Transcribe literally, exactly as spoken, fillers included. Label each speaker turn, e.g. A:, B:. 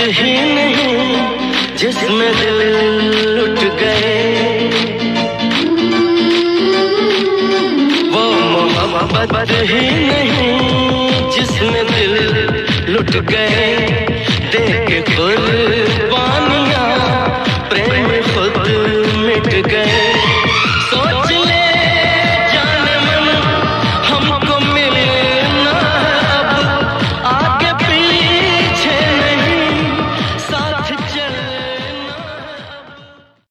A: ही नहीं जिसमें दिल लुट गए, वो मोहब्बत ही नहीं जिसमें दिल लुट गए। देख के खुद